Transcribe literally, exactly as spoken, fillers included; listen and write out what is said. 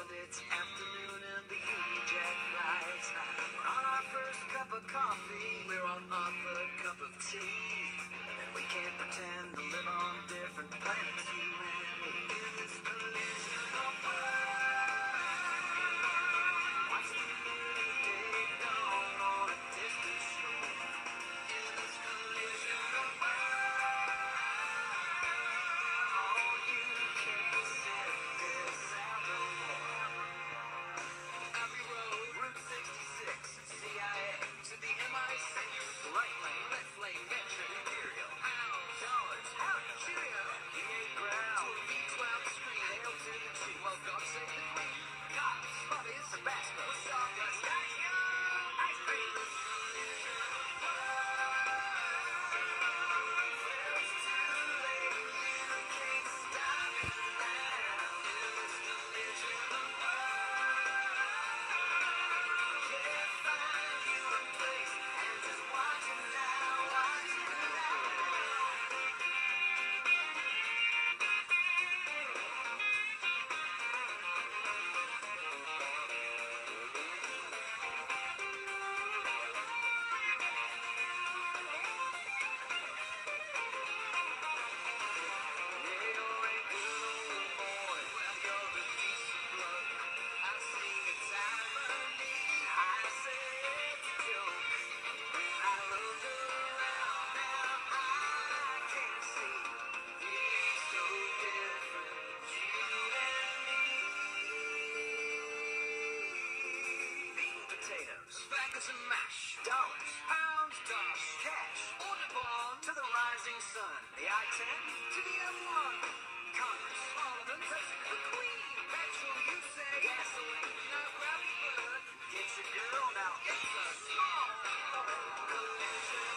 It's afternoon and the Union Jack flies high. We're on our first cup of coffee. We're on our third cup of tea. And we can't pretend to live on different planets, you and me. In this collision of worlds, watch the new day dawn on a distant shore. In this collision of worlds, all you can't set this out no more. Abbey Road, Route sixty-six, C I A to the M I six. Right lane, left lane, Metro Imperial. Pounds, dollars, howdy, cheerio. V eight ground, to a V twelve screen, hail to the chief. Well, God save the queen. Cops, puppies, Tabasco, sawdust, ice cream. Well, it's too late, you can't stop me now. In this collision of worlds, can't find you a place, and just watch it now, watch it now. Yeah, you're a good old boy. Well, you're a decent bloke. I see it's irony. I say it's a joke. When I look around now, I can see we're so different, you and me. Meat and potatoes, bangers and mash, dollars, pounds, dosh, cash, order bond to the rising sun, the I ten to the M one, Congress, Parliament, President, the Queen, petrol, you say, gasoline, now grab your bird, get your girl, now it's a small collision